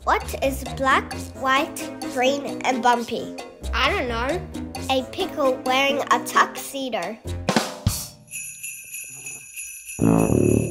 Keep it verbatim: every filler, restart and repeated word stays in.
What is black, white, green, and bumpy? I don't know. A pickle wearing a tuxedo.